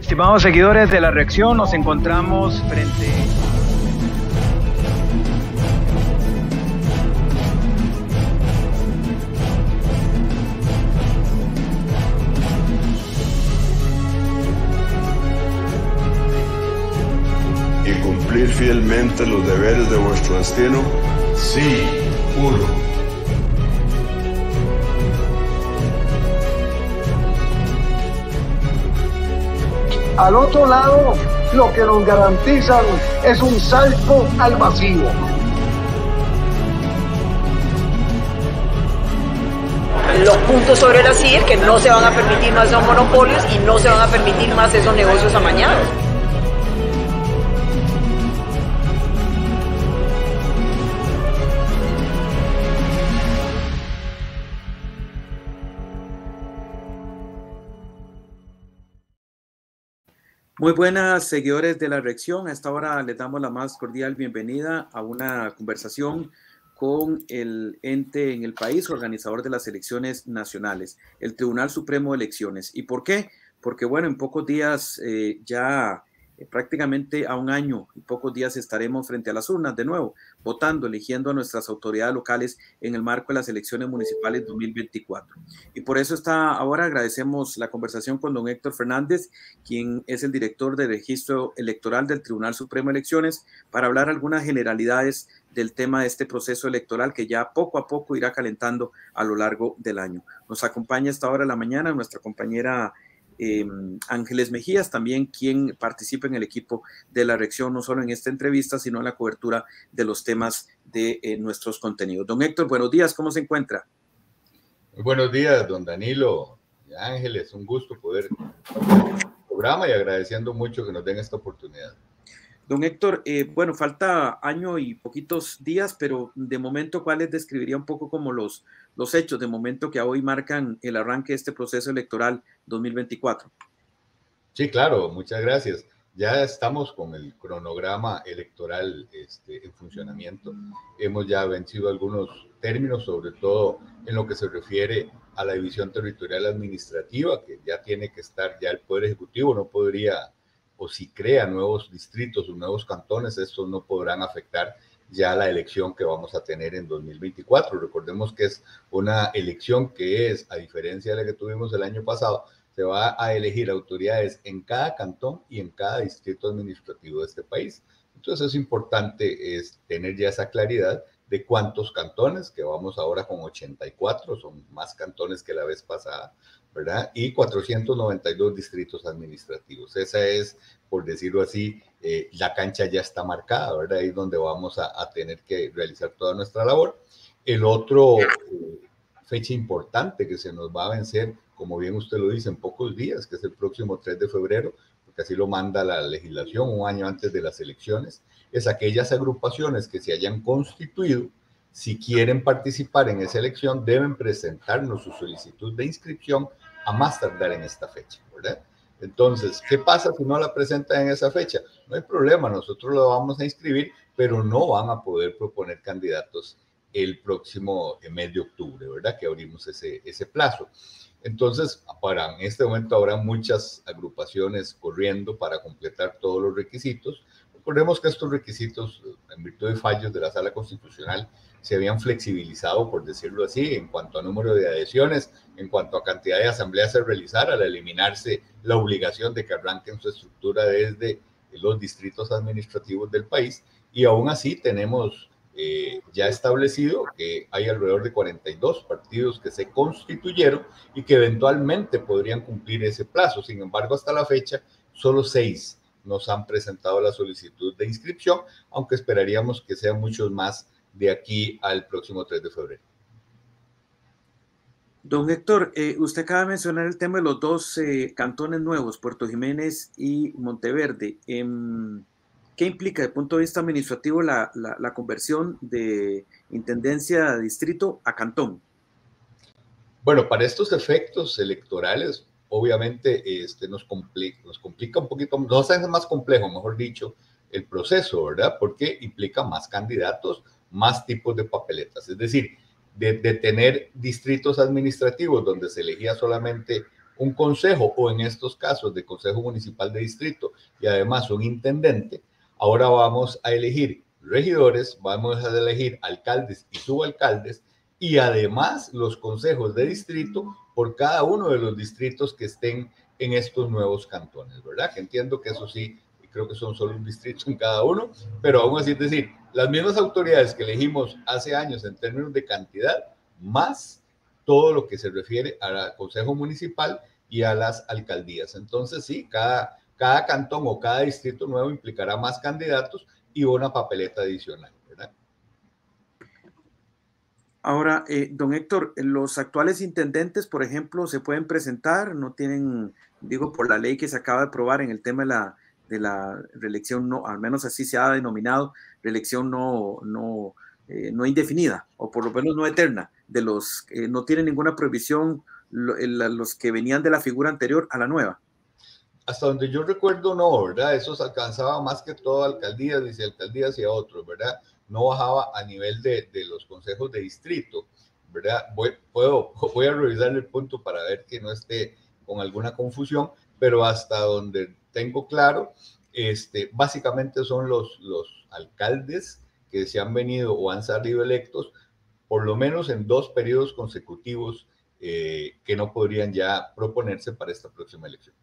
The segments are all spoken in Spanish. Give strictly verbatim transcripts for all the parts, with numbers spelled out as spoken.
Estimados seguidores de La Reacción, nos encontramos frente... Y cumplir fielmente los deberes de vuestro destino. Sí, juro. Al otro lado, lo que nos garantizan es un salto al vacío. Los puntos sobre las sillas que no se van a permitir más esos monopolios y no se van a permitir más esos negocios amañados. Muy buenas, seguidores de La Reacción. A esta hora les damos la más cordial bienvenida a una conversación con el ente en el país organizador de las elecciones nacionales, el Tribunal Supremo de Elecciones. ¿Y por qué? Porque, bueno, en pocos días, eh, ya eh, prácticamente a un año, en pocos días estaremos frente a las urnas de nuevo, votando, eligiendo a nuestras autoridades locales en el marco de las elecciones municipales dos mil veinticuatro. Y por eso está ahora agradecemos la conversación con don Héctor Fernández, quien es el director de registro electoral del Tribunal Supremo de Elecciones, para hablar algunas generalidades del tema de este proceso electoral que ya poco a poco irá calentando a lo largo del año. Nos acompaña a esta hora de la mañana nuestra compañera Eh, Ángeles Mejías, también quien participa en el equipo de La Reacción, no solo en esta entrevista, sino en la cobertura de los temas de eh, nuestros contenidos. Don Héctor, buenos días, ¿cómo se encuentra? Muy buenos días, don Danilo y Ángeles, un gusto poder el programa y agradeciendo mucho que nos den esta oportunidad. Don Héctor, eh, bueno, falta año y poquitos días, pero de momento, ¿cuáles describiría un poco como los, los hechos de momento que hoy marcan el arranque de este proceso electoral dos mil veinticuatro? Sí, claro, muchas gracias. Ya estamos con el cronograma electoral este, en funcionamiento. Hemos ya vencido algunos términos, sobre todo en lo que se refiere a la división territorial administrativa, que ya tiene que estar, ya el Poder Ejecutivo no podría, o si crea nuevos distritos o nuevos cantones, estos no podrán afectar ya la elección que vamos a tener en dos mil veinticuatro. Recordemos que es una elección que es, a diferencia de la que tuvimos el año pasado, se va a elegir autoridades en cada cantón y en cada distrito administrativo de este país. Entonces es importante es tener ya esa claridad de cuántos cantones, que vamos ahora con ochenta y cuatro, son más cantones que la vez pasada, ¿verdad? Y cuatrocientos noventa y dos distritos administrativos. Esa es, por decirlo así, eh, la cancha ya está marcada, ¿verdad? Ahí es donde vamos a, a tener que realizar toda nuestra labor. El otro eh, fecha importante que se nos va a vencer, como bien usted lo dice, en pocos días, que es el próximo tres de febrero, porque así lo manda la legislación un año antes de las elecciones, es aquellas agrupaciones que se hayan constituido, si quieren participar en esa elección, deben presentarnos su solicitud de inscripción a más tardar en esta fecha, ¿verdad? Entonces, ¿qué pasa si no la presentan en esa fecha? No hay problema, nosotros lo vamos a inscribir, pero no van a poder proponer candidatos el próximo mes de octubre, ¿verdad? Que abrimos ese, ese plazo. Entonces, para, en este momento habrá muchas agrupaciones corriendo para completar todos los requisitos. Recordemos que estos requisitos, en virtud de fallos de la Sala Constitucional, se habían flexibilizado, por decirlo así, en cuanto a número de adhesiones, en cuanto a cantidad de asambleas a realizar, al eliminarse la obligación de que arranquen su estructura desde los distritos administrativos del país. Y aún así tenemos eh, ya establecido que hay alrededor de cuarenta y dos partidos que se constituyeron y que eventualmente podrían cumplir ese plazo. Sin embargo, hasta la fecha, solo seis nos han presentado la solicitud de inscripción, aunque esperaríamos que sean muchos más de aquí al próximo tres de febrero. Don Héctor, eh, usted acaba de mencionar el tema de los dos eh, cantones nuevos, Puerto Jiménez y Monteverde. Eh, ¿Qué implica desde el punto de vista administrativo la, la, la conversión de intendencia de distrito a cantón? Bueno, para estos efectos electorales, obviamente este, nos, complica, nos complica un poquito, nos hace más complejo, mejor dicho, el proceso, ¿verdad? Porque implica más candidatos, más tipos de papeletas. Es decir, de, de tener distritos administrativos donde se elegía solamente un consejo, o en estos casos de consejo municipal de distrito, y además un intendente, ahora vamos a elegir regidores, vamos a elegir alcaldes y subalcaldes, y además los consejos de distrito por cada uno de los distritos que estén en estos nuevos cantones, ¿verdad? Que entiendo que eso sí, creo que son solo un distrito en cada uno, pero aún así, es decir, las mismas autoridades que elegimos hace años en términos de cantidad, más todo lo que se refiere al consejo municipal y a las alcaldías. Entonces, sí, cada, cada cantón o cada distrito nuevo implicará más candidatos y una papeleta adicional, ¿verdad? Ahora, eh, don Héctor, los actuales intendentes, por ejemplo, se pueden presentar, no tienen, digo, por la ley que se acaba de aprobar en el tema de la, de la reelección, no, al menos así se ha denominado, reelección no, no, eh, no indefinida, o por lo menos no eterna, de los que eh, no tienen ninguna prohibición lo, el, los que venían de la figura anterior a la nueva. Hasta donde yo recuerdo, no, ¿verdad? Eso se alcanzaba más que todo a alcaldías, vicealcaldías y a otros, ¿verdad? No bajaba a nivel de, de los consejos de distrito, ¿verdad? Voy, puedo, voy a revisar el punto para ver que no esté con alguna confusión, pero hasta donde tengo claro, este, básicamente son los, los alcaldes que se han venido o han salido electos, por lo menos en dos periodos consecutivos, eh, que no podrían ya proponerse para esta próxima elección.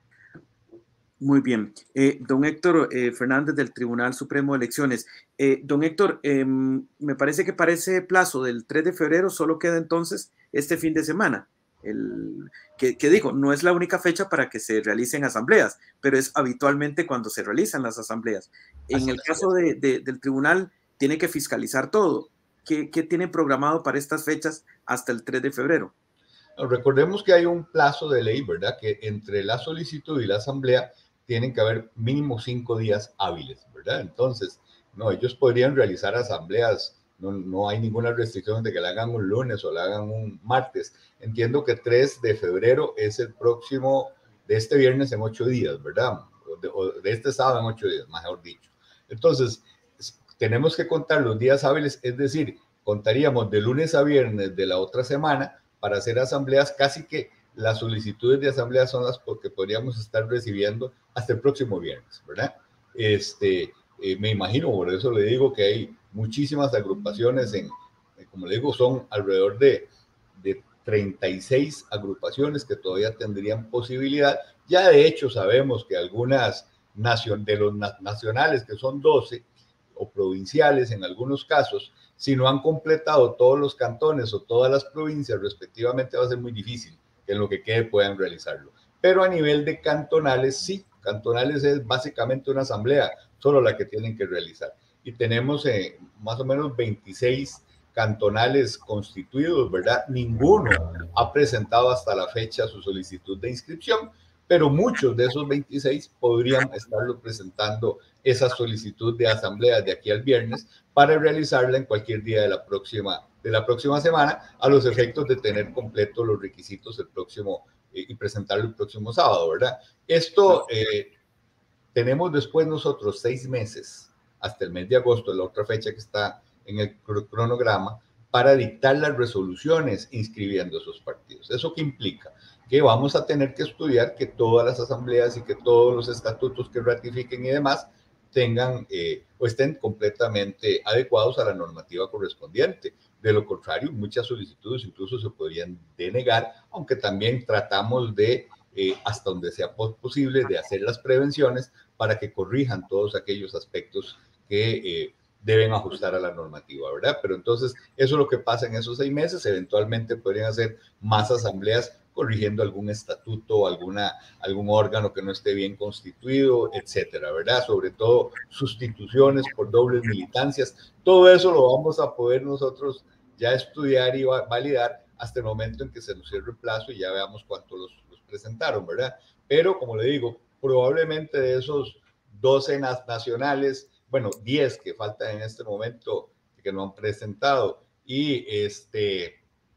Muy bien. Eh, don Héctor eh, Fernández del Tribunal Supremo de Elecciones. Eh, don Héctor, eh, me parece que para ese plazo del tres de febrero solo queda entonces este fin de semana. El, que, que digo, no es la única fecha para que se realicen asambleas, pero es habitualmente cuando se realizan las asambleas. En el caso de, de, del tribunal, tiene que fiscalizar todo. ¿Qué, qué tienen programado para estas fechas hasta el tres de febrero? Recordemos que hay un plazo de ley, ¿verdad? Que entre la solicitud y la asamblea tienen que haber mínimo cinco días hábiles, ¿verdad? Entonces, no, ellos podrían realizar asambleas, no, no hay ninguna restricción de que la hagan un lunes o la hagan un martes. Entiendo que tres de febrero es el próximo, de este viernes en ocho días, ¿verdad? O de, o de este sábado en ocho días, mejor dicho. Entonces, tenemos que contar los días hábiles, es decir, contaríamos de lunes a viernes de la otra semana para hacer asambleas. Casi que las solicitudes de asamblea son las que podríamos estar recibiendo hasta el próximo viernes, ¿verdad? Este, eh, me imagino, por eso le digo que hay muchísimas agrupaciones, en, como le digo, son alrededor de, de treinta y seis agrupaciones que todavía tendrían posibilidad. Ya de hecho sabemos que algunas nacion, de los nacionales, que son doce, o provinciales en algunos casos, si no han completado todos los cantones o todas las provincias respectivamente, va a ser muy difícil que en lo que quede puedan realizarlo. Pero a nivel de cantonales, sí, cantonales es básicamente una asamblea, solo la que tienen que realizar. Y tenemos eh, más o menos veintiséis cantonales constituidos, ¿verdad? Ninguno ha presentado hasta la fecha su solicitud de inscripción, pero muchos de esos veintiséis podrían estarlo presentando esa solicitud de asamblea de aquí al viernes para realizarla en cualquier día de la próxima, de la próxima semana, a los efectos de tener completos los requisitos el próximo eh, y presentarlo el próximo sábado, ¿verdad? Esto eh, tenemos después nosotros seis meses, hasta el mes de agosto, la otra fecha que está en el cronograma, para dictar las resoluciones inscribiendo esos partidos. ¿Eso qué implica? Que vamos a tener que estudiar que todas las asambleas y que todos los estatutos que ratifiquen y demás tengan eh, o estén completamente adecuados a la normativa correspondiente. De lo contrario, muchas solicitudes incluso se podrían denegar, aunque también tratamos de, eh, hasta donde sea posible, de hacer las prevenciones para que corrijan todos aquellos aspectos que eh, deben ajustar a la normativa, ¿verdad? Pero entonces, eso es lo que pasa en esos seis meses. Eventualmente podrían hacer más asambleas corrigiendo algún estatuto o alguna, algún órgano que no esté bien constituido, etcétera, ¿verdad? Sobre todo sustituciones por dobles militancias. Todo eso lo vamos a poder nosotros ya estudiar y validar hasta el momento en que se nos cierre el plazo y ya veamos cuántos los, los presentaron, ¿verdad? Pero, como le digo, probablemente de esos doce nacionales, bueno, diez que faltan en este momento que no han presentado, y este...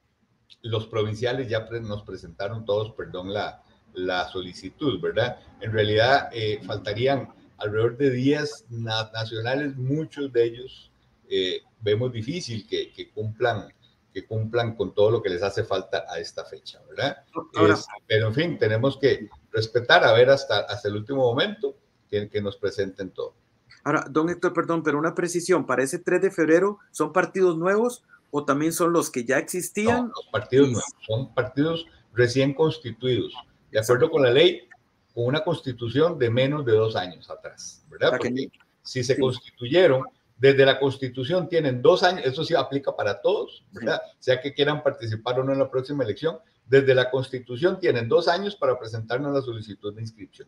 los provinciales ya pre nos presentaron todos, perdón, la, la solicitud, ¿verdad? En realidad eh, faltarían alrededor de diez na nacionales, muchos de ellos eh, vemos difícil que, que, cumplan, que cumplan con todo lo que les hace falta a esta fecha, ¿verdad? Ahora, es, pero en fin, tenemos que respetar, a ver hasta, hasta el último momento que, que nos presenten todo. Ahora, don Héctor, perdón, pero una precisión, ¿para ese tres de febrero son partidos nuevos o también son los que ya existían? No, los partidos nuevos, son partidos recién constituidos, de acuerdo con la ley, con una constitución de menos de dos años atrás, ¿verdad? Porque si se constituyeron, desde la constitución tienen dos años, eso sí aplica para todos, ¿verdad? Sea que quieran participar o no en la próxima elección, desde la constitución tienen dos años para presentarnos la solicitud de inscripción.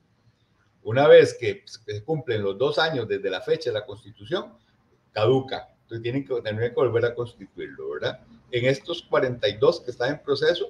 Una vez que se cumplen los dos años desde la fecha de la constitución, caduca. Entonces tienen que tener que volver a constituirlo, ¿verdad? En estos cuarenta y dos que están en proceso,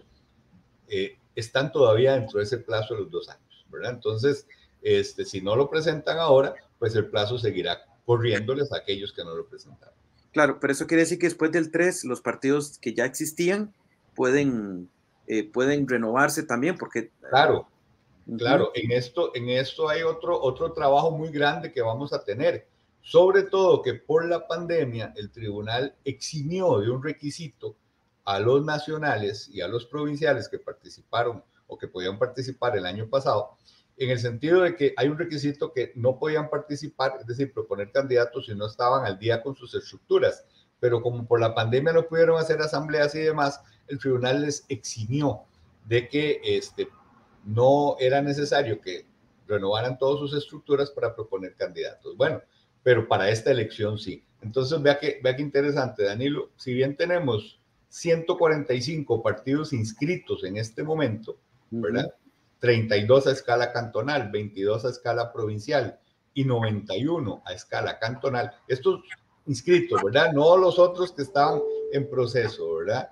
eh, están todavía dentro de ese plazo de los dos años, ¿verdad? Entonces, este, si no lo presentan ahora, pues el plazo seguirá corriéndoles a aquellos que no lo presentaron. Claro, pero eso quiere decir que después del tres, los partidos que ya existían pueden, eh, pueden renovarse también, porque... Claro, uh-huh. claro, en esto, en esto hay otro, otro trabajo muy grande que vamos a tener, sobre todo que por la pandemia el tribunal eximió de un requisito a los nacionales y a los provinciales que participaron o que podían participar el año pasado, en el sentido de que hay un requisito que no podían participar, es decir, proponer candidatos si no estaban al día con sus estructuras, pero como por la pandemia no pudieron hacer asambleas y demás, el tribunal les eximió de que este, no era necesario que renovaran todas sus estructuras para proponer candidatos. Bueno, pero para esta elección sí. Entonces vea que, vea que interesante, Danilo, si bien tenemos ciento cuarenta y cinco partidos inscritos en este momento, ¿verdad? Uh-huh. treinta y dos a escala cantonal, veintidós a escala provincial y noventa y uno a escala cantonal. Estos inscritos, ¿verdad? No los otros que estaban en proceso, ¿verdad?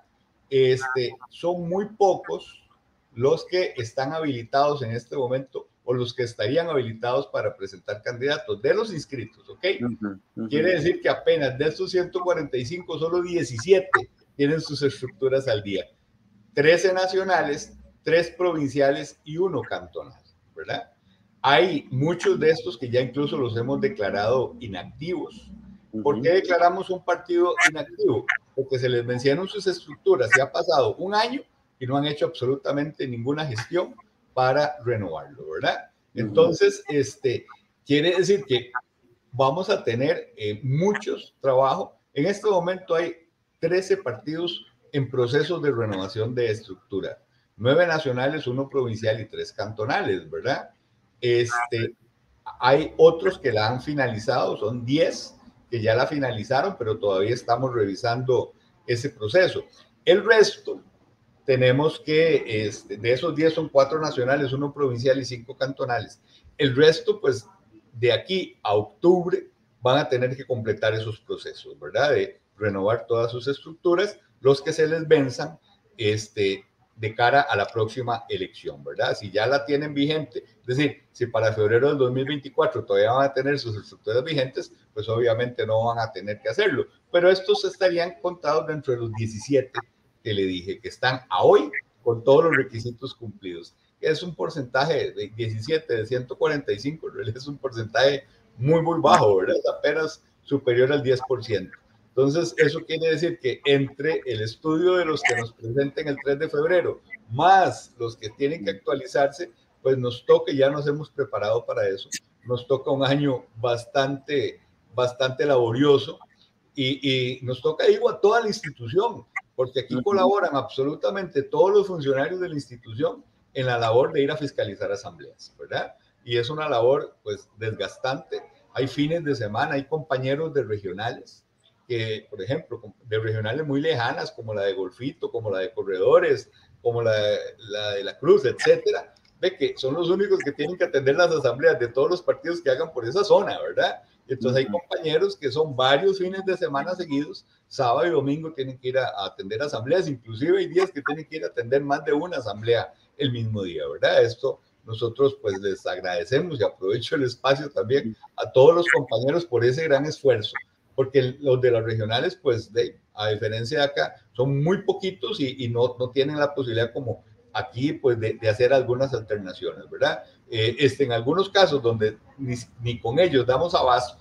Este, son muy pocos los que están habilitados en este momento o los que estarían habilitados para presentar candidatos de los inscritos, ¿ok? Uh-huh, uh-huh. Quiere decir que apenas de estos ciento cuarenta y cinco, solo diecisiete tienen sus estructuras al día. trece nacionales, tres provinciales y uno cantonal, ¿verdad? Hay muchos de estos que ya incluso los hemos declarado inactivos. ¿Por qué declaramos un partido inactivo? Porque se les vencieron sus estructuras y ha pasado un año y no han hecho absolutamente ninguna gestión para renovarlo, ¿verdad? Entonces, este, quiere decir que vamos a tener eh, muchos trabajos. En este momento hay trece partidos en procesos de renovación de estructura. Nueve nacionales, uno provincial y tres cantonales, ¿verdad? Este, hay otros que la han finalizado, son diez que ya la finalizaron, pero todavía estamos revisando ese proceso. El resto, tenemos que, este, de esos diez son cuatro nacionales, uno provincial y cinco cantonales. El resto, pues, de aquí a octubre van a tener que completar esos procesos, ¿verdad? De renovar todas sus estructuras, los que se les venzan, este, de cara a la próxima elección, ¿verdad? Si ya la tienen vigente, es decir, si para febrero del dos mil veinticuatro todavía van a tener sus estructuras vigentes, pues obviamente no van a tener que hacerlo, pero estos estarían contados dentro de los diecisiete que le dije, que están a hoy con todos los requisitos cumplidos. Es un porcentaje de diecisiete, de ciento cuarenta y cinco, es un porcentaje muy, muy bajo, ¿verdad? Es apenas superior al diez por ciento. Entonces, eso quiere decir que entre el estudio de los que nos presenten el tres de febrero, más los que tienen que actualizarse, pues nos toca, ya nos hemos preparado para eso, nos toca un año bastante, bastante laborioso y, y nos toca, digo, a toda la institución, porque aquí colaboran absolutamente todos los funcionarios de la institución en la labor de ir a fiscalizar asambleas, ¿verdad? Y es una labor, pues, desgastante. Hay fines de semana, hay compañeros de regionales, que, por ejemplo, de regionales muy lejanas, como la de Golfito, como la de Corredores, como la, la de La Cruz, etcétera, ve que son los únicos que tienen que atender las asambleas de todos los partidos que hagan por esa zona, ¿verdad? Entonces hay compañeros que son varios fines de semana seguidos, sábado y domingo tienen que ir a, a atender asambleas, inclusive hay días que tienen que ir a atender más de una asamblea el mismo día, ¿verdad? Esto nosotros pues les agradecemos y aprovecho el espacio también a todos los compañeros por ese gran esfuerzo, porque los de las regionales, pues, de, a diferencia de acá, son muy poquitos y, y no, no tienen la posibilidad como aquí, pues, de, de hacer algunas alternaciones, ¿verdad? Eh, este, en algunos casos donde ni, ni con ellos damos abasto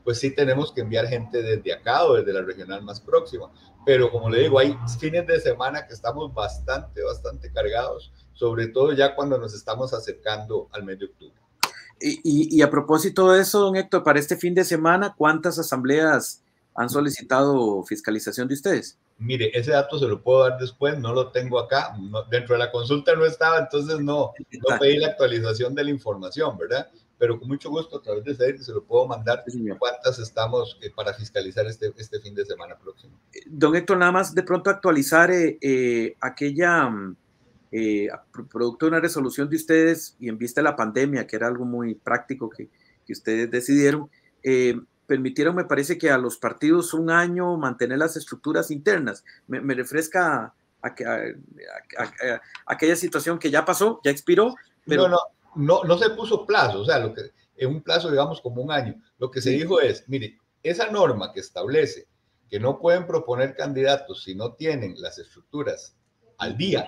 pues sí tenemos que enviar gente desde acá o desde la regional más próxima. Pero como le digo, hay fines de semana que estamos bastante, bastante cargados, sobre todo ya cuando nos estamos acercando al mes de octubre. Y, y, y a propósito de eso, don Héctor, para este fin de semana, ¿cuántas asambleas han solicitado fiscalización de ustedes? Mire, ese dato se lo puedo dar después, no lo tengo acá, no, dentro de la consulta no estaba, entonces no, no pedí la actualización de la información, ¿verdad? Pero con mucho gusto a través de C E D I se lo puedo mandar, sí, cuántas estamos eh, para fiscalizar este, este fin de semana próximo. Don Héctor, nada más de pronto actualizar eh, eh, aquella, eh, producto de una resolución de ustedes y en vista de la pandemia, que era algo muy práctico que, que ustedes decidieron, eh, permitieron, me parece que a los partidos un año mantener las estructuras internas. Me, me refresca a, a, a, a, a aquella situación que ya pasó, ya expiró, pero... No, no, no, no se puso plazo, o sea, lo que, en un plazo, digamos, como un año. Lo que se sí. dijo es, mire, esa norma que establece que no pueden proponer candidatos si no tienen las estructuras al día,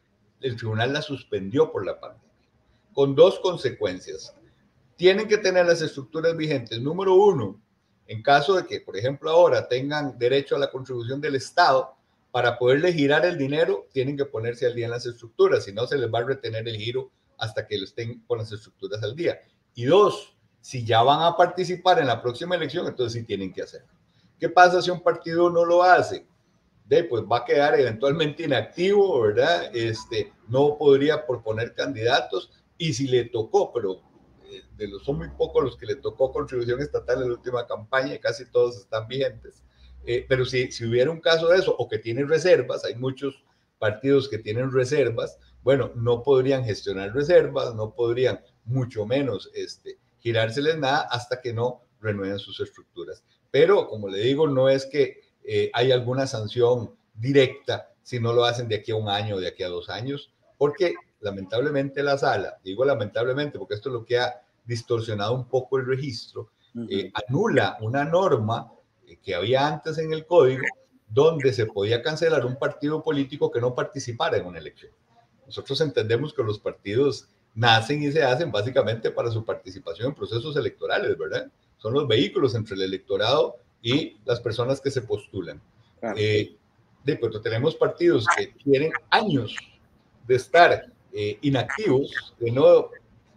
el tribunal la suspendió por la pandemia, con dos consecuencias. Tienen que tener las estructuras vigentes. Número uno, en caso de que, por ejemplo, ahora tengan derecho a la contribución del Estado, para poderle girar el dinero, tienen que ponerse al día en las estructuras, si no se les va a retener el giro hasta que estén con las estructuras al día. Y dos, si ya van a participar en la próxima elección, entonces sí tienen que hacerlo. ¿Qué pasa si un partido no lo hace? De, pues va a quedar eventualmente inactivo, ¿verdad? Este, no podría proponer candidatos, y si le tocó, pero de los, son muy pocos los que le tocó contribución estatal en la última campaña y casi todos están vigentes, eh, pero si, si hubiera un caso de eso o que tiene reservas, hay muchos partidos que tienen reservas, bueno, no podrían gestionar reservas, no podrían mucho menos este, girárseles nada hasta que no renueven sus estructuras. Pero como le digo, no es que eh, hay alguna sanción directa si no lo hacen de aquí a un año o de aquí a dos años, porque lamentablemente la sala, digo lamentablemente porque esto es lo que ha distorsionado un poco el registro, uh-huh. eh, anula una norma eh, que había antes en el código donde se podía cancelar un partido político que no participara en una elección. Nosotros entendemos que los partidos nacen y se hacen básicamente para su participación en procesos electorales, ¿verdad? Son los vehículos entre el electorado y las personas que se postulan. Claro. Eh, de pronto tenemos partidos que tienen años de estar eh, inactivos, de no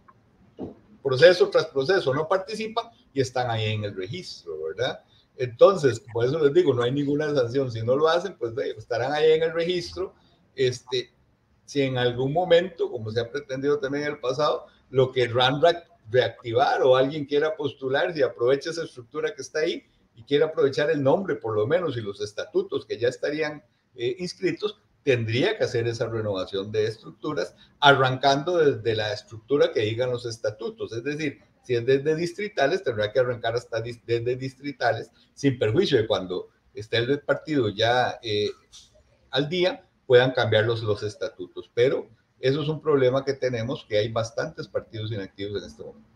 proceso tras proceso no participan y están ahí en el registro, ¿verdad? Entonces, por eso les digo, no hay ninguna sanción. Si no lo hacen, pues estarán ahí en el registro. Este, si en algún momento, como se ha pretendido también en el pasado, lo que RANRAC reactivar o alguien quiera postular, si aprovecha esa estructura que está ahí y quiere aprovechar el nombre, por lo menos, y los estatutos que ya estarían eh, inscritos, tendría que hacer esa renovación de estructuras, arrancando desde la estructura que digan los estatutos. Es decir, si es desde distritales, tendrá que arrancar hasta desde distritales, sin perjuicio de cuando esté el partido ya eh, al día, puedan cambiar los, los estatutos. Pero eso es un problema que tenemos, que hay bastantes partidos inactivos en este momento.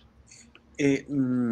Eh,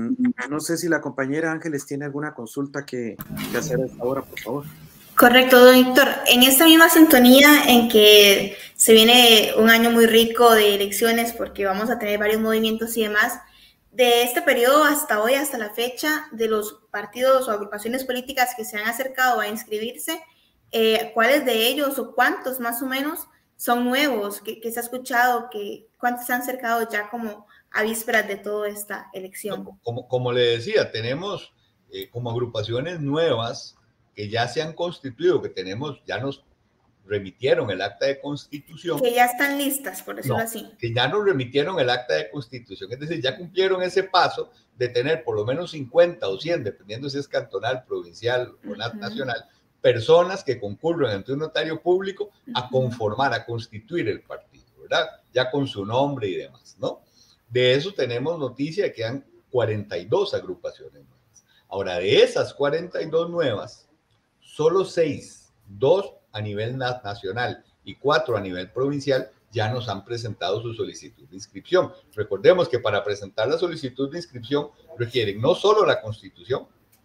no sé si la compañera Ángeles tiene alguna consulta que, que hacer a esta hora, por favor. Correcto, don Héctor. En esta misma sintonía en que se viene un año muy rico de elecciones porque vamos a tener varios movimientos y demás, de este periodo hasta hoy, hasta la fecha, de los partidos o agrupaciones políticas que se han acercado a inscribirse, eh, ¿cuáles de ellos o cuántos más o menos son nuevos? ¿Qué, qué se ha escuchado? ¿Qué, ¿Cuántos se han acercado ya como a vísperas de toda esta elección? Como, como le decía, tenemos eh, como agrupaciones nuevas que ya se han constituido, que tenemos, ya nos remitieron el acta de constitución. Que ya están listas, por decirlo no, así. Que ya nos remitieron el acta de constitución, es decir, ya cumplieron ese paso de tener por lo menos cincuenta o cien, dependiendo si es cantonal, provincial o uh-huh. nacional, personas que concurren ante un notario público a conformar, a constituir el partido, ¿verdad? Ya con su nombre y demás, ¿no? De eso tenemos noticia de que han cuarenta y dos agrupaciones nuevas. Ahora, de esas cuarenta y dos nuevas, solo seis, dos a nivel nacional y cuatro a nivel provincial, ya nos han presentado su solicitud de inscripción. Recordemos que para presentar la solicitud de inscripción requieren no solo la constitución,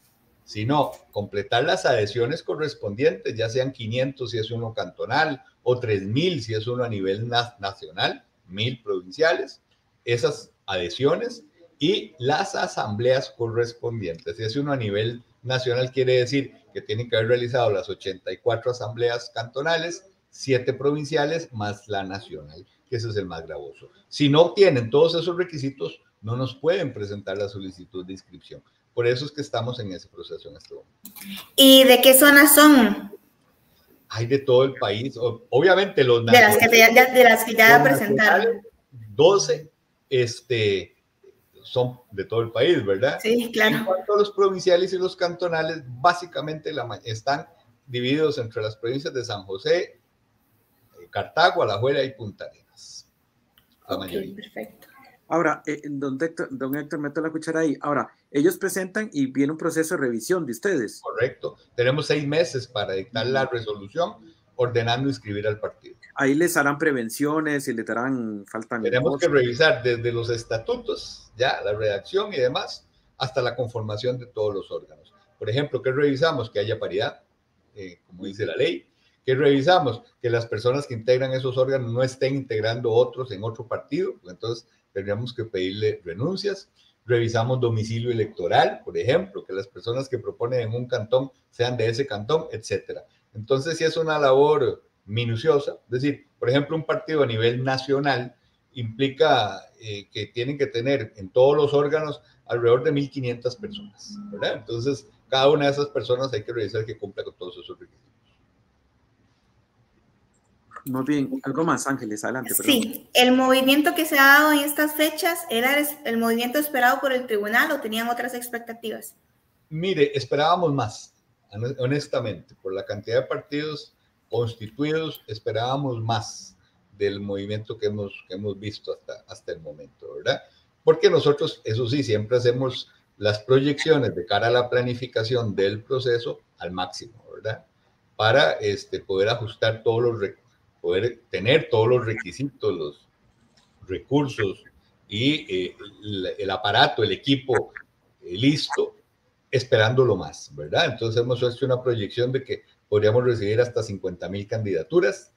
sino completar las adhesiones correspondientes, ya sean quinientos si es uno cantonal, o tres mil si es uno a nivel na- nacional, mil provinciales, esas adhesiones, y las asambleas correspondientes. Si es uno a nivel nacional, quiere decir que tienen que haber realizado las ochenta y cuatro asambleas cantonales, siete provinciales, más la nacional, que ese es el más gravoso. Si no obtienen todos esos requisitos, no nos pueden presentar la solicitud de inscripción. Por eso es que estamos en ese proceso en este momento. ¿Y de qué zonas son? Hay de todo el país. Obviamente los de las que ya, de las que ya presentaron. doce este, son de todo el país, ¿verdad? Sí, claro. En cuanto a los provinciales y los cantonales, básicamente la, están divididos entre las provincias de San José, Cartago, Alajuela y Punta Arenas. La okay, mayoría. Perfecto. Ahora, eh, don, Héctor, don Héctor, meto la cuchara ahí. Ahora, ellos presentan y viene un proceso de revisión de ustedes. Correcto. Tenemos seis meses para dictar la resolución ordenando inscribir al partido. Ahí les harán prevenciones y les darán, faltan... Tenemos cosas. que revisar desde los estatutos, ya, la redacción y demás, hasta la conformación de todos los órganos. Por ejemplo, ¿qué revisamos? Que haya paridad, eh, como dice la ley. ¿Qué revisamos? Que las personas que integran esos órganos no estén integrando otros en otro partido. Entonces, tendríamos que pedirle renuncias. Revisamos domicilio electoral, por ejemplo, que las personas que proponen en un cantón sean de ese cantón, etcétera. Entonces, sí es una labor minuciosa. Es decir, por ejemplo, un partido a nivel nacional implica eh, que tienen que tener en todos los órganos alrededor de mil quinientas personas, ¿verdad? Entonces, cada una de esas personas hay que revisar que cumpla con todos esos requisitos. Muy bien. Algo más, Ángeles, adelante. Perdón. Sí, el movimiento que se ha dado en estas fechas, ¿era el movimiento esperado por el tribunal o tenían otras expectativas? Mire, esperábamos más, honestamente, por la cantidad de partidos constituidos, esperábamos más del movimiento que hemos, que hemos visto hasta, hasta el momento, ¿verdad? Porque nosotros, eso sí, siempre hacemos las proyecciones de cara a la planificación del proceso al máximo, ¿verdad? Para este, poder ajustar todos los recursos, poder tener todos los requisitos, los recursos y eh, el, el aparato, el equipo eh, listo, esperándolo más, ¿verdad? Entonces hemos hecho una proyección de que podríamos recibir hasta cincuenta mil candidaturas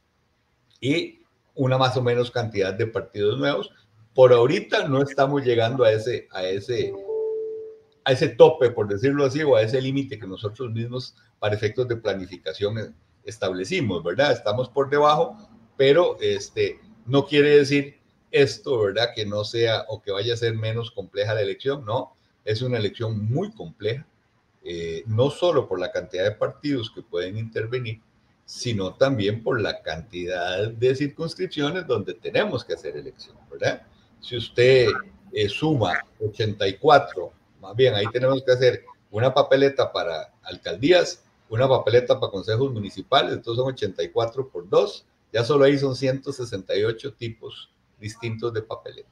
y una más o menos cantidad de partidos nuevos. Por ahorita no estamos llegando a ese, a ese, a ese tope, por decirlo así, o a ese límite que nosotros mismos, para efectos de planificación, establecimos, ¿verdad? Estamos por debajo, pero este, no quiere decir esto, ¿verdad? Que no sea o que vaya a ser menos compleja la elección, no, es una elección muy compleja, eh, no solo por la cantidad de partidos que pueden intervenir, sino también por la cantidad de circunscripciones donde tenemos que hacer elección, ¿verdad? Si usted eh, suma ochenta y cuatro, más bien ahí tenemos que hacer una papeleta para alcaldías, una papeleta para consejos municipales, entonces son ochenta y cuatro por dos, ya solo ahí son ciento sesenta y ocho tipos distintos de papeleta.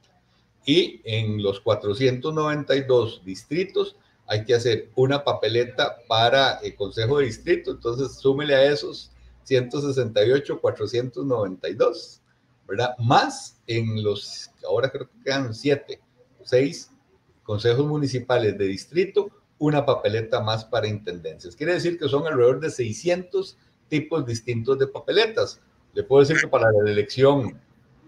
Y en los cuatrocientos noventa y dos distritos hay que hacer una papeleta para el consejo de distrito, entonces súmele a esos ciento sesenta y ocho, cuatrocientos noventa y dos, ¿verdad? Más en los, ahora creo que quedan siete, seis consejos municipales de distrito, una papeleta más para intendencias. Quiere decir que son alrededor de seiscientos tipos distintos de papeletas. Le puedo decir que para la elección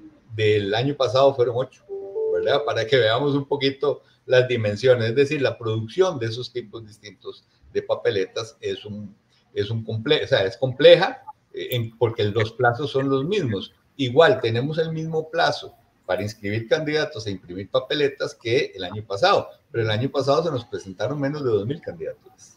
del año pasado fueron ocho, ¿verdad? Para que veamos un poquito las dimensiones. Es decir, la producción de esos tipos distintos de papeletas es, un, es, un comple o sea, es compleja eh, en, porque los plazos son los mismos. Igual, tenemos el mismo plazo para inscribir candidatos e imprimir papeletas que el año pasado, pero el año pasado se nos presentaron menos de dos mil candidaturas.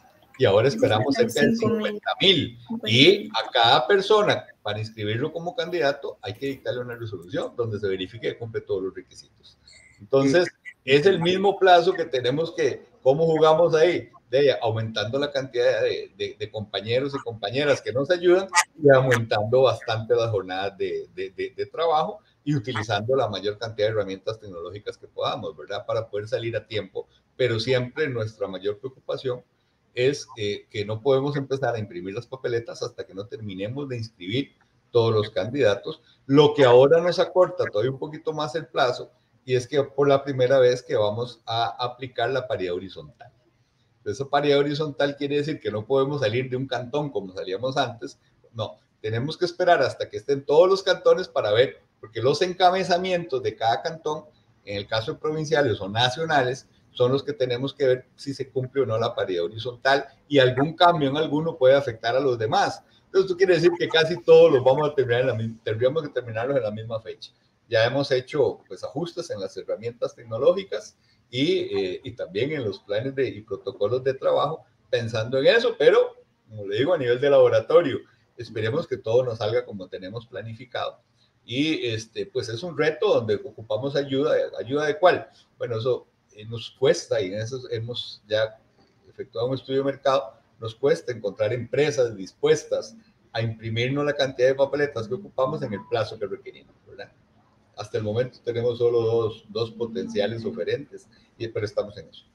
Y ahora esperamos cerca de cincuenta mil. Y a cada persona, para inscribirlo como candidato, hay que dictarle una resolución donde se verifique que cumple todos los requisitos. Entonces, es el mismo plazo que tenemos que, ¿cómo jugamos ahí? De aumentando la cantidad de, de, de compañeros y compañeras que nos ayudan y aumentando bastante las jornadas de, de, de, de trabajo y utilizando la mayor cantidad de herramientas tecnológicas que podamos, ¿verdad? Para poder salir a tiempo. Pero siempre nuestra mayor preocupación es eh, que no podemos empezar a imprimir las papeletas hasta que no terminemos de inscribir todos los candidatos, lo que ahora nos acorta todavía un poquito más el plazo, y es que por la primera vez que vamos a aplicar la paridad horizontal. Esa paridad horizontal quiere decir que no podemos salir de un cantón como salíamos antes, no, tenemos que esperar hasta que estén todos los cantones para ver, porque los encabezamientos de cada cantón En el caso de provinciales o nacionales, son los que tenemos que ver si se cumple o no la paridad horizontal y algún cambio en alguno puede afectar a los demás. Entonces, esto quiere decir que casi todos los vamos a terminar en la misma, tendríamos que terminarlos en la misma fecha. Ya hemos hecho pues, ajustes en las herramientas tecnológicas y, eh, y también en los planes de, y protocolos de trabajo pensando en eso, pero como le digo, a nivel de laboratorio, esperemos que todo nos salga como tenemos planificado. Y este, pues es un reto donde ocupamos ayuda. ¿Ayuda de cuál? Bueno, eso eh, nos cuesta y en eso hemos ya efectuado un estudio de mercado, nos cuesta encontrar empresas dispuestas a imprimirnos la cantidad de papeletas que ocupamos en el plazo que requerimos, ¿verdad? Hasta el momento tenemos solo dos, dos potenciales oferentes, y, pero estamos en eso.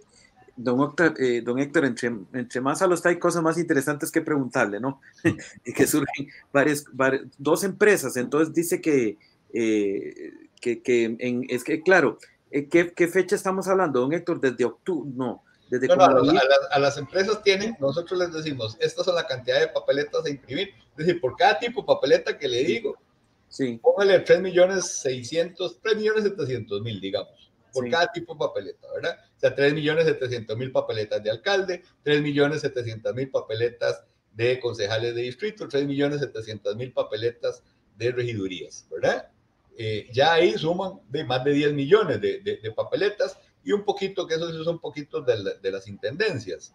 Don Héctor, eh, don Héctor entre, entre más a los hay cosas más interesantes que preguntarle, ¿no? Y que surgen varias, varias, dos empresas, entonces dice que, eh, que, que en, es que, claro, eh, ¿qué, ¿qué fecha estamos hablando, don Héctor? Desde octubre, no. Desde no, no a, los, a, las, a las empresas tienen, nosotros les decimos, estas son la cantidad de papeletas a imprimir, es decir, por cada tipo de papeleta que le digo, sí. Póngale tres millones seiscientos, tres millones setecientos mil, digamos, por sí. cada tipo de papeleta, ¿verdad? O sea, tres millones setecientos mil papeletas de alcalde, tres millones setecientos mil papeletas de concejales de distrito, tres millones setecientos mil papeletas de regidurías, ¿verdad? Eh, ya ahí suman de más de diez millones de, de, de papeletas y un poquito, que esos son poquitos de, la, de las intendencias.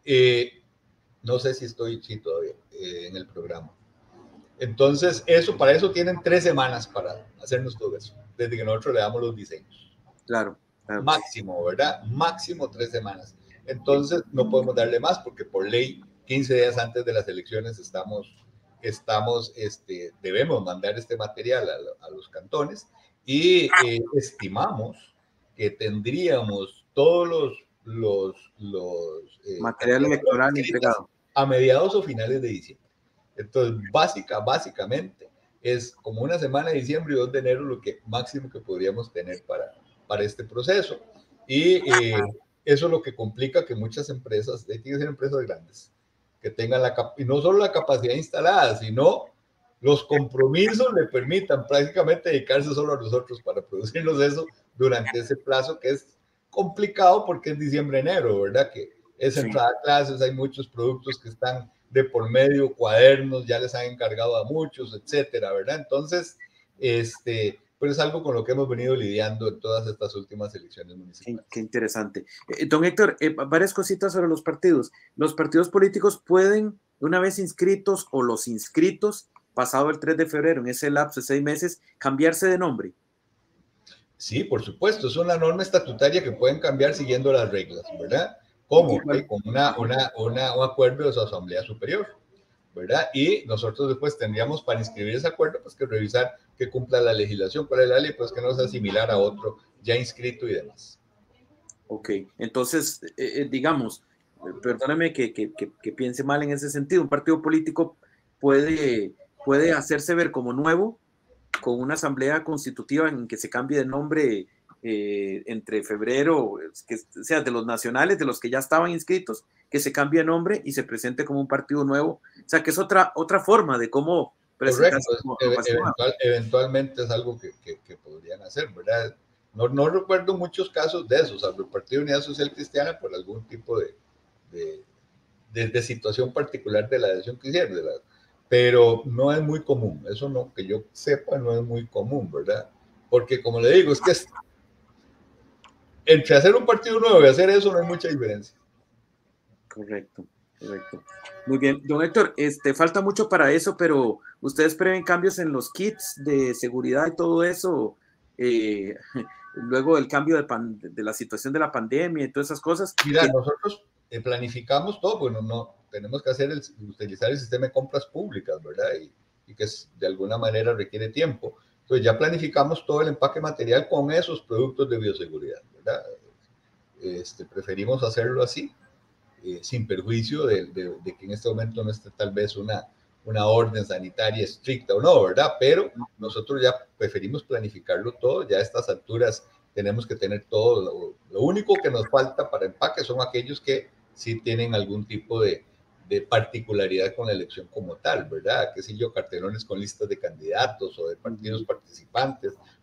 Eh, no sé si estoy sí, todavía eh, en el programa. Entonces, eso, para eso tienen tres semanas para hacernos todo eso, desde que nosotros le damos los diseños. Claro. claro. Máximo, ¿verdad? Máximo tres semanas. Entonces, no podemos darle más porque por ley, quince días antes de las elecciones estamos, estamos este, debemos mandar este material a, a los cantones y eh, estimamos que tendríamos todos los, los, los eh, material electoral entregado a mediados o finales de diciembre. Entonces, básica, básicamente, es como una semana de diciembre y dos de enero lo que máximo que podríamos tener para, para este proceso. Y eh, eso es lo que complica que muchas empresas, tienen que ser empresas grandes, que tengan la y no solo la capacidad instalada, sino los compromisos le permitan prácticamente dedicarse solo a nosotros para producirnos eso durante ese plazo que es complicado porque es diciembre-enero, ¿verdad? Que es entrada a clases, hay muchos productos que están de por medio, cuadernos, ya les han encargado a muchos, etcétera, ¿verdad? Entonces, este, pues es algo con lo que hemos venido lidiando en todas estas últimas elecciones municipales. Qué, qué interesante. Eh, don Héctor, eh, varias cositas sobre los partidos. ¿Los partidos políticos pueden, una vez inscritos o los inscritos, pasado el tres de febrero, en ese lapso de seis meses, cambiarse de nombre? Sí, por supuesto, es una norma estatutaria que pueden cambiar siguiendo las reglas, ¿verdad? ¿Cómo? Okay, con una, una, una, un acuerdo de su Asamblea Superior, ¿verdad? Y nosotros después tendríamos para inscribir ese acuerdo, pues que revisar que cumpla la legislación, cuál es la ley, pues que no sea similar a otro ya inscrito y demás. Ok, entonces, eh, digamos, perdóname que, que, que, que piense mal en ese sentido, un partido político puede, puede hacerse ver como nuevo con una asamblea constitutiva en que se cambie de nombre eh, entre febrero, que sea de los nacionales, de los que ya estaban inscritos, que se cambie de nombre y se presente como un partido nuevo. O sea, que es otra, otra forma de cómo presentarse. Correcto, como, eventual, eventualmente es algo que, que, que podrían hacer, ¿verdad? No, no recuerdo muchos casos de esos, salvo el Partido Unidad Social Cristiana por algún tipo de, de, de, de situación particular de la decisión que hicieron, de la, pero no es muy común, eso no, que yo sepa, no es muy común, ¿verdad? Porque como le digo, es que es, entre hacer un partido nuevo y hacer eso no hay mucha diferencia. Correcto, correcto. Muy bien, don Héctor, este, falta mucho para eso, pero ¿ustedes prevén cambios en los kits de seguridad y todo eso? Eh, luego del cambio de, pan, de la situación de la pandemia y todas esas cosas. Mira, que... nosotros eh, planificamos todo, bueno, no, tenemos que hacer el, utilizar el sistema de compras públicas, ¿verdad? Y, y que es, de alguna manera requiere tiempo. Entonces ya planificamos todo el empaque material con esos productos de bioseguridad, ¿verdad? Este, preferimos hacerlo así, eh, sin perjuicio de, de, de que en este momento no esté tal vez una, una orden sanitaria estricta o no, ¿verdad? Pero nosotros ya preferimos planificarlo todo, ya a estas alturas tenemos que tener todo, lo, lo único que nos falta para empaque son aquellos que sí tienen algún tipo de, de particularidad con la elección como tal, ¿verdad? Qué sé yo, cartelones con listas de candidatos o de partidos participantes,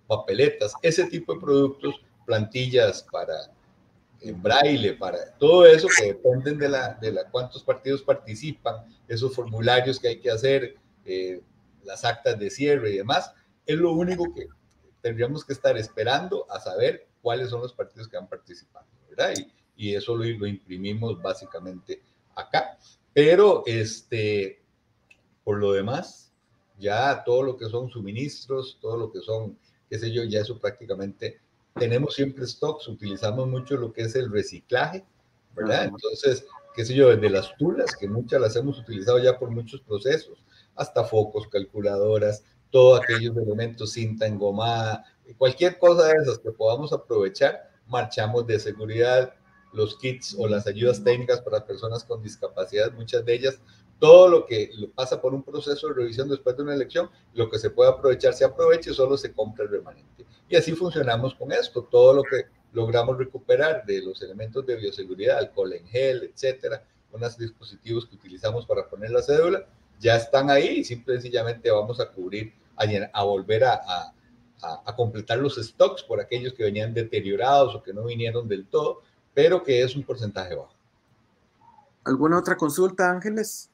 papeletas, ese tipo de productos, plantillas para en braille, para todo eso que dependen de la, de la cuántos partidos participan, esos formularios que hay que hacer, eh, las actas de cierre y demás, es lo único que tendríamos que estar esperando a saber cuáles son los partidos que van participando, ¿verdad? Y, y eso lo, lo imprimimos básicamente acá. Pero, este, por lo demás, ya todo lo que son suministros, todo lo que son, qué sé yo, ya eso prácticamente tenemos siempre stocks, utilizamos mucho lo que es el reciclaje, ¿verdad? Entonces, qué sé yo, desde las tulas, que muchas las hemos utilizado ya por muchos procesos, hasta focos, calculadoras, todos aquellos elementos, cinta engomada, cualquier cosa de esas que podamos aprovechar, marchamos de seguridad, los kits o las ayudas técnicas para personas con discapacidad, muchas de ellas, todo lo que pasa por un proceso de revisión después de una elección, lo que se puede aprovechar se aprovecha y solo se compra el remanente. Y así funcionamos con esto, todo lo que logramos recuperar de los elementos de bioseguridad, alcohol en gel, etcétera, unos dispositivos que utilizamos para poner la cédula, ya están ahí y simple y sencillamente vamos a cubrir, a, a volver a, a, a, a completar los stocks por aquellos que venían deteriorados o que no vinieron del todo, pero que es un porcentaje bajo. ¿Alguna otra consulta, Ángeles?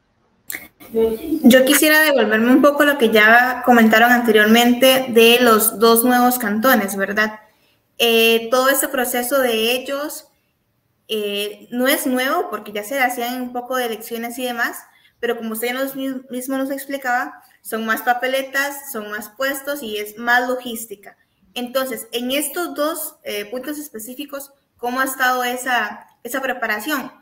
Yo quisiera devolverme un poco lo que ya comentaron anteriormente de los dos nuevos cantones, ¿verdad? Eh, todo este proceso de ellos eh, no es nuevo porque ya se hacían un poco de elecciones y demás, pero como usted nos, mismo nos explicaba, son más papeletas, son más puestos y es más logística. Entonces, en estos dos eh, puntos específicos, ¿cómo ha estado esa, esa preparación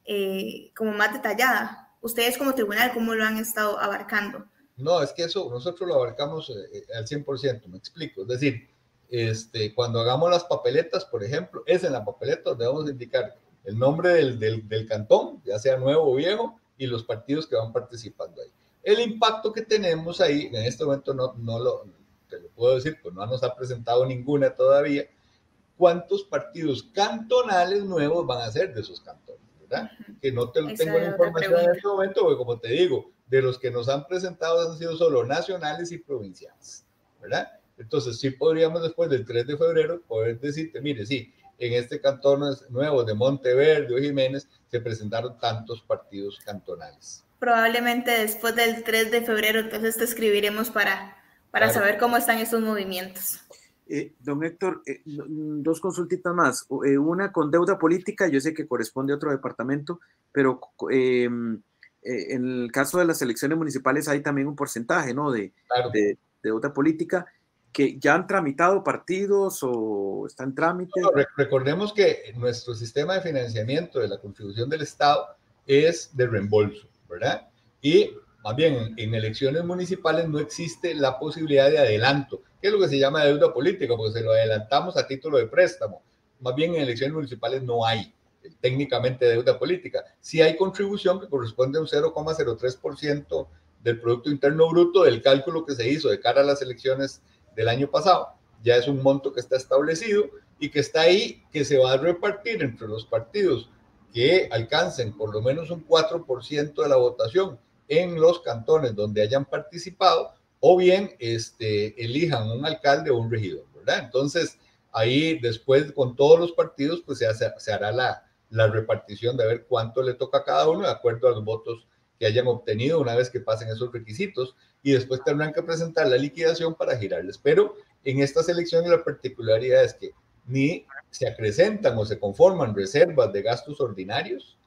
eh, como más detallada? Ustedes como tribunal, ¿cómo lo han estado abarcando? No, es que eso nosotros lo abarcamos eh, al cien por ciento, me explico. Es decir, este, cuando hagamos las papeletas, por ejemplo, es en la papeleta donde vamos a indicar el nombre del, del, del cantón, ya sea nuevo o viejo, y los partidos que van participando ahí. El impacto que tenemos ahí, en este momento no, no lo, te lo puedo decir, pues no nos ha presentado ninguna todavía, cuántos partidos cantonales nuevos van a ser de esos cantones, ¿verdad? Que no te, tengo la información en este momento, porque como te digo, de los que nos han presentado han sido solo nacionales y provinciales, ¿verdad? Entonces sí podríamos después del tres de febrero poder decirte, mire, sí, en este cantón nuevo de Monteverde o Jiménez se presentaron tantos partidos cantonales. Probablemente después del tres de febrero, entonces te escribiremos para, para claro. saber cómo están estos movimientos. Eh, don Héctor, eh, dos consultitas más. Eh, una con deuda política, yo sé que corresponde a otro departamento, pero eh, eh, en el caso de las elecciones municipales hay también un porcentaje, ¿no? De, claro. de, de deuda política, que ya han tramitado partidos o están en trámite. No, recordemos que nuestro sistema de financiamiento de la contribución del Estado es de reembolso, ¿verdad? Y más bien en, en elecciones municipales no existe la posibilidad de adelanto, que es lo que se llama deuda política, porque se lo adelantamos a título de préstamo. Más bien en elecciones municipales no hay técnicamente deuda política. Sí hay contribución que corresponde a un cero coma cero tres por ciento del Producto Interno Bruto del cálculo que se hizo de cara a las elecciones del año pasado. Ya es un monto que está establecido y que está ahí, que se va a repartir entre los partidos que alcancen por lo menos un cuatro por ciento de la votación en los cantones donde hayan participado, o bien este, elijan un alcalde o un regidor, ¿verdad? Entonces, ahí después con todos los partidos, pues se, hace, se hará la, la repartición de ver cuánto le toca a cada uno de acuerdo a los votos que hayan obtenido una vez que pasen esos requisitos, y después tendrán que presentar la liquidación para girarles. Pero en estas elecciones la particularidad es que ni se acrecentan o se conforman reservas de gastos ordinarios,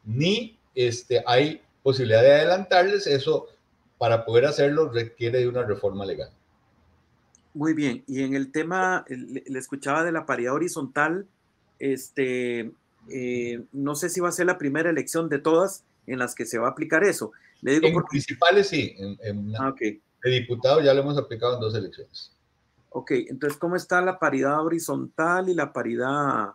ni este, hay posibilidad de adelantarles. Eso, para poder hacerlo, requiere de una reforma legal. Muy bien, y en el tema, le, le escuchaba de la paridad horizontal, este, eh, no sé si va a ser la primera elección de todas en las que se va a aplicar eso. Le digo en porque... municipales sí, en, en ah, okay. De diputados ya lo hemos aplicado en dos elecciones. Ok, entonces, ¿cómo está la paridad horizontal y la paridad,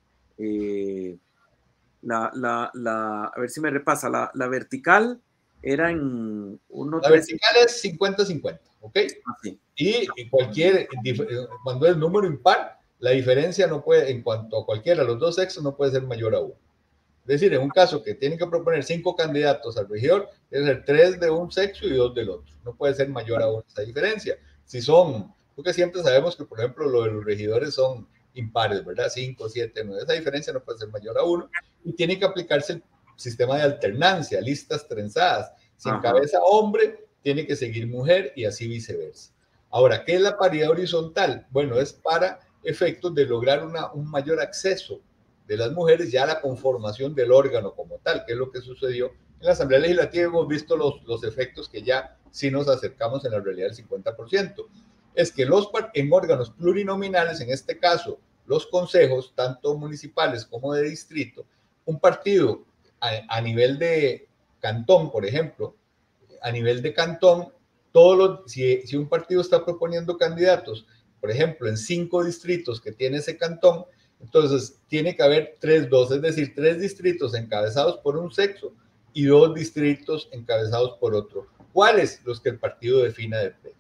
eh, la, la, la, a ver si me repasa, la, la vertical era en uno... La vertical es cincuenta cincuenta, ¿ok? Ah, sí. Y, y cualquier, cuando es número impar, la diferencia no puede, en cuanto a cualquiera de los dos sexos, no puede ser mayor a uno. Es decir, en un caso que tienen que proponer cinco candidatos al regidor, debe ser tres de un sexo y dos del otro. No puede ser mayor a uno esa diferencia. Si son porque siempre sabemos que, por ejemplo, lo de los regidores son impares, ¿verdad? cinco, siete, nueve, esa diferencia no puede ser mayor a uno, y tiene que aplicarse el sistema de alternancia, listas trenzadas. Si Ajá. encabeza hombre, tiene que seguir mujer y así viceversa. Ahora, ¿qué es la paridad horizontal? Bueno, es para efectos de lograr una, un mayor acceso de las mujeres ya a la conformación del órgano como tal, que es lo que sucedió en la Asamblea Legislativa. Hemos visto los, los efectos que ya sí nos acercamos en la realidad del cincuenta por ciento. Es que los, en órganos plurinominales, en este caso los consejos, tanto municipales como de distrito, un partido a, a nivel de cantón, por ejemplo, a nivel de cantón, todos los, si, si un partido está proponiendo candidatos, por ejemplo, en cinco distritos que tiene ese cantón, entonces tiene que haber tres, dos, es decir, tres distritos encabezados por un sexo y dos distritos encabezados por otro. ¿Cuáles? Los que el partido defina de previo.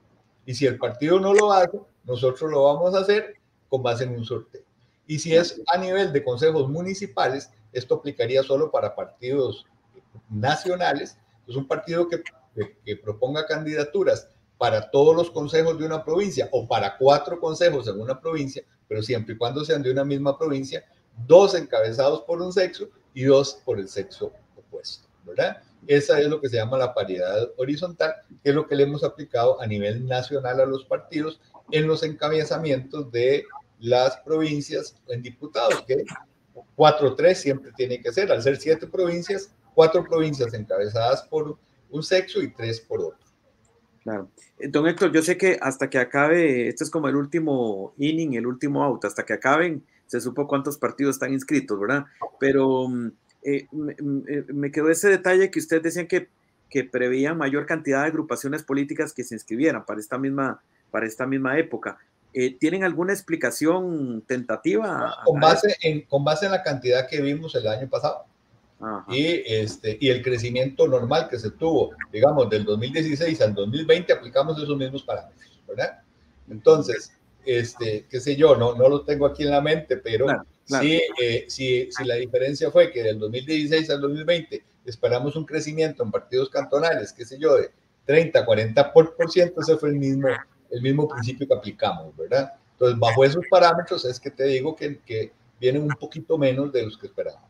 Y si el partido no lo hace, nosotros lo vamos a hacer con base en un sorteo. Y si es a nivel de consejos municipales, esto aplicaría solo para partidos nacionales. Es un partido que, que, que proponga candidaturas para todos los consejos de una provincia o para cuatro consejos en una provincia, pero siempre y cuando sean de una misma provincia, dos encabezados por un sexo y dos por el sexo opuesto, ¿verdad? Esa es lo que se llama la paridad horizontal, que es lo que le hemos aplicado a nivel nacional a los partidos en los encabezamientos de las provincias en diputados, que cuatro tres siempre tiene que ser, al ser siete provincias, cuatro provincias encabezadas por un sexo y tres por otro. Claro. Don Héctor, yo sé que hasta que acabe, este es como el último inning, el último out, hasta que acaben, se supo cuántos partidos están inscritos, ¿verdad? Pero eh, me, me quedó ese detalle que ustedes decían que, que preveían mayor cantidad de agrupaciones políticas que se inscribieran para esta misma, para esta misma época. Eh, ¿Tienen alguna explicación tentativa? Con base, en, con base en la cantidad que vimos el año pasado. Ajá. Y, este, y el crecimiento normal que se tuvo, digamos, del dos mil dieciséis al dos mil veinte, aplicamos esos mismos parámetros, ¿verdad? Entonces, este, qué sé yo, no, no lo tengo aquí en la mente, pero claro, claro. Sí, eh, sí, sí, la diferencia fue que del dos mil dieciséis al dos mil veinte esperamos un crecimiento en partidos cantonales, qué sé yo, de treinta, cuarenta por ciento, ese fue el mismo, el mismo principio que aplicamos, ¿verdad? Entonces, bajo esos parámetros es que te digo que, que vienen un poquito menos de los que esperábamos.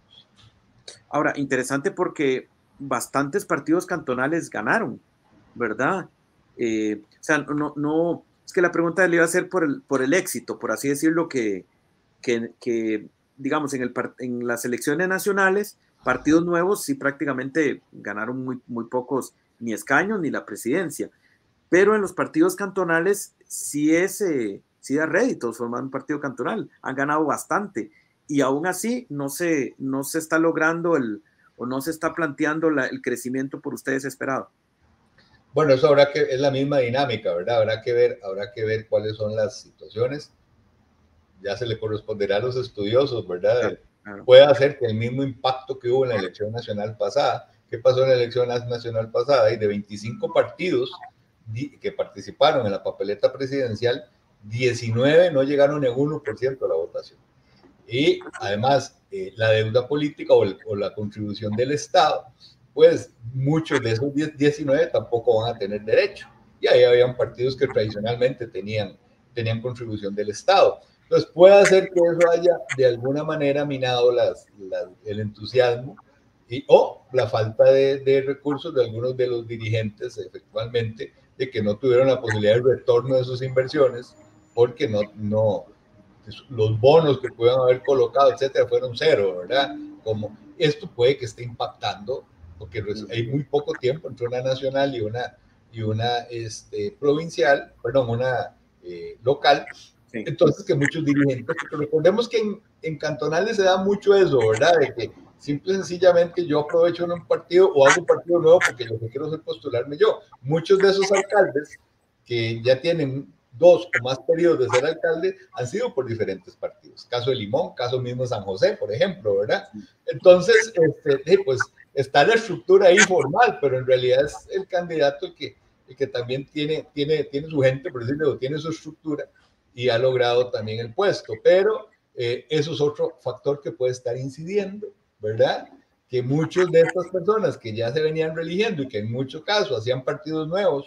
Ahora, interesante porque bastantes partidos cantonales ganaron, ¿verdad? Eh, o sea, no, no, es que la pregunta le iba a hacer por el, por el éxito, por así decirlo, que, que, que digamos, en, el, en las elecciones nacionales, partidos nuevos sí prácticamente ganaron muy, muy pocos, ni escaños ni la presidencia, pero en los partidos cantonales sí, es, eh, sí da réditos formar un partido cantonal, han ganado bastante. Y aún así no se, no se está logrando el, o no se está planteando la, el crecimiento por ustedes esperado. Bueno, eso habrá que, es la misma dinámica, ¿verdad? Habrá que ver, habrá que ver cuáles son las situaciones. Ya se le corresponderá a los estudiosos, ¿verdad? Claro, claro. Puede hacer que el mismo impacto que hubo en la elección nacional pasada. ¿Qué pasó en la elección nacional pasada? Y de veinticinco partidos que participaron en la papeleta presidencial, diecinueve no llegaron en uno por ciento a la votación. Y además eh, la deuda política o, el, o la contribución del Estado, pues muchos de esos diecinueve tampoco van a tener derecho. Y ahí habían partidos que tradicionalmente tenían, tenían contribución del Estado. Entonces puede hacer que eso haya de alguna manera minado las, las, el entusiasmo y, o la falta de, de recursos de algunos de los dirigentes, efectivamente, de que no tuvieron la posibilidad de retorno de sus inversiones porque no... no los bonos que pudieron haber colocado, etcétera, fueron cero, ¿verdad? Como esto puede que esté impactando, porque hay muy poco tiempo entre una nacional y una, y una este, provincial, perdón, una eh, local, sí. Entonces que muchos dirigentes, porque recordemos que en, en cantonales se da mucho eso, ¿verdad? De que simple y sencillamente yo aprovecho en un partido o hago un partido nuevo porque lo que quiero es postularme yo. Muchos de esos alcaldes que ya tienen dos o más periodos de ser alcalde han sido por diferentes partidos. Caso de Limón, caso mismo San José, por ejemplo, ¿verdad? Entonces, este, pues está la estructura ahí formal, pero en realidad es el candidato el que, el que también tiene, tiene, tiene su gente, por decirlo, tiene su estructura y ha logrado también el puesto. Pero eh, eso es otro factor que puede estar incidiendo, ¿verdad? Que muchos de estas personas que ya se venían religiendo y que en muchos casos hacían partidos nuevos,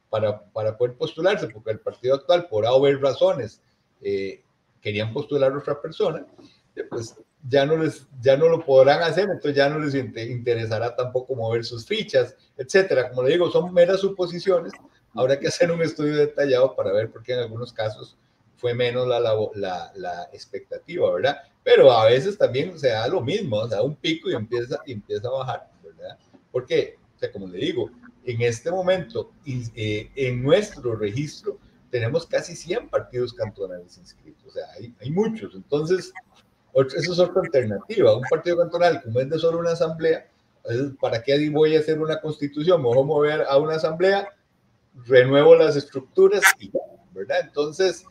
para, para poder postularse, porque el partido actual, por A o B razones, eh, querían postular a otra persona, pues ya no, les, ya no lo podrán hacer, entonces ya no les interesará tampoco mover sus fichas, etcétera. Como le digo, son meras suposiciones. Habrá que hacer un estudio detallado para ver por qué en algunos casos fue menos la, la, la, la expectativa, ¿verdad? Pero a veces también se da lo mismo, o sea, un pico y empieza, y empieza a bajar, ¿verdad? Porque, o sea, como le digo, en este momento, eh, en nuestro registro, tenemos casi cien partidos cantonales inscritos, o sea, hay, hay muchos. Entonces, eso es otra alternativa. Un partido cantonal, como es de solo una asamblea, ¿para qué voy a hacer una constitución? Me voy a mover a una asamblea, renuevo las estructuras y ya, ¿verdad? Entonces,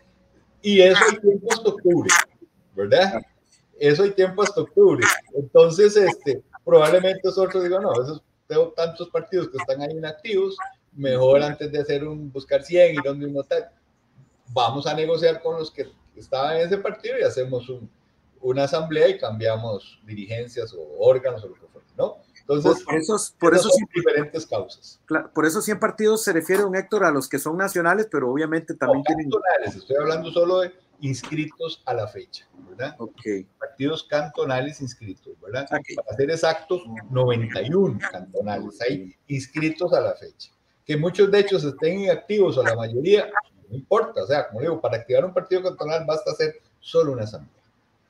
y eso hay tiempo hasta octubre, ¿verdad? Eso hay tiempo hasta octubre. Entonces, este, probablemente nosotros digan, no, esos, tengo tantos partidos que están ahí inactivos, mejor antes de hacer un, buscar cien y donde uno tal, vamos a negociar con los que estaban en ese partido y hacemos un, una asamblea y cambiamos dirigencias o órganos o lo que fuera, ¿no? Entonces, por, esos, por eso son diferentes causas. Claro, por eso cien partidos se refiere, don Héctor, a los que son nacionales, pero obviamente también no, tienen... cantonales, estoy hablando solo de inscritos a la fecha, ¿verdad? Ok. Partidos cantonales inscritos, ¿verdad? Okay. Para ser exactos, noventa y uno cantonales hay inscritos a la fecha. Que muchos de ellos estén inactivos o la mayoría, no importa, o sea, como digo, para activar un partido cantonal basta hacer solo una asamblea.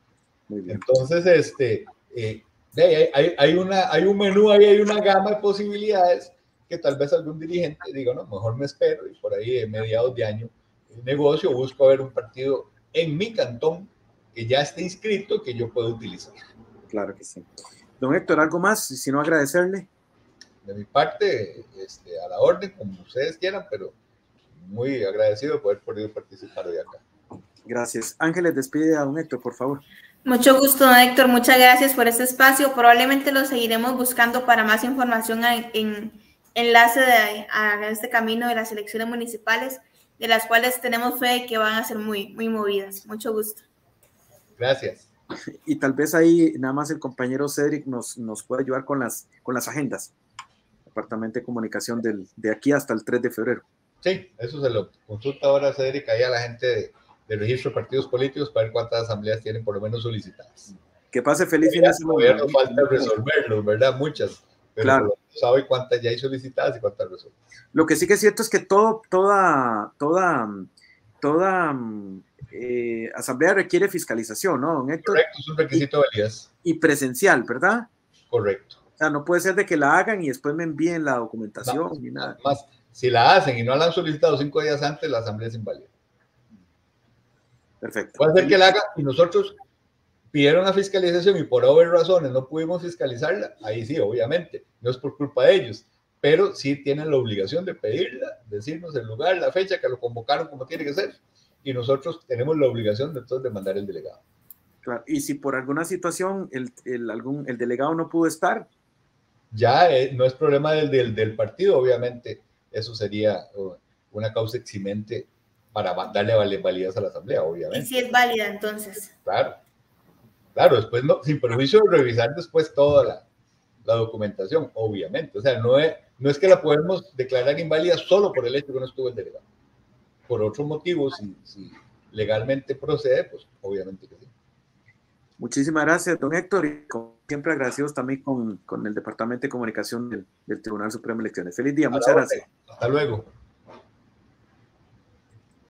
Muy bien. Entonces, este... Eh, Hay, hay, hay, una, hay un menú, ahí hay una gama de posibilidades que tal vez algún dirigente diga, no, mejor me espero y por ahí en mediados de año el negocio busco ver un partido en mi cantón que ya esté inscrito que yo pueda utilizar. Claro que sí. Don Héctor, ¿algo más? Si no, agradecerle. De mi parte, este, a la orden, como ustedes quieran, pero muy agradecido de poder poder participar de acá. Gracias. Ángeles, despide a don Héctor, por favor. Mucho gusto, don Héctor. Muchas gracias por este espacio. Probablemente lo seguiremos buscando para más información en, en enlace de, a este camino de las elecciones municipales, de las cuales tenemos fe de que van a ser muy, muy movidas. Mucho gusto. Gracias. Y tal vez ahí nada más el compañero Cedric nos, nos puede ayudar con las, con las agendas. Departamento de Comunicación del, de aquí hasta el tres de febrero. Sí, eso se lo consulta ahora Cedric ahí a la gente de del registro de partidos políticos para ver cuántas asambleas tienen por lo menos solicitadas. Que pase feliz fin de semana. Todavía nos falta resolverlos, ¿verdad? Muchas. Pero claro. Sabe cuántas ya hay solicitadas y cuántas resueltas. Lo que sí que es cierto es que todo, toda, toda, toda eh, asamblea requiere fiscalización, ¿no, don Héctor? Correcto, es un requisito de validez. Y presencial, ¿verdad? Correcto. O sea, no puede ser de que la hagan y después me envíen la documentación No, ni nada. Más, si la hacen y no la han solicitado cinco días antes, la asamblea es inválida. Perfecto. Puede ser que la haga y nosotros pidieron la fiscalización y por obvias razones no pudimos fiscalizarla, ahí sí, obviamente, no es por culpa de ellos, pero sí tienen la obligación de pedirla, decirnos el lugar, la fecha, que lo convocaron como tiene que ser, y nosotros tenemos la obligación de entonces de mandar el delegado. Claro. Y si por alguna situación el, el, algún, el delegado no pudo estar, ya eh, no es problema del, del, del partido, obviamente, eso sería uh, una causa eximente para darle validez a la asamblea, obviamente. Y si es válida, entonces. Claro, claro, después no, sin perjuicio de revisar después toda la, la documentación, obviamente. O sea, no es, no es que la podemos declarar inválida solo por el hecho de que no estuvo el delegado. Por otro motivo, si, si legalmente procede, pues obviamente que sí. Muchísimas gracias, don Héctor, y como siempre agradecidos también con, con el Departamento de Comunicación del, del Tribunal Supremo de Elecciones. Feliz día, muchas gracias. Hasta luego.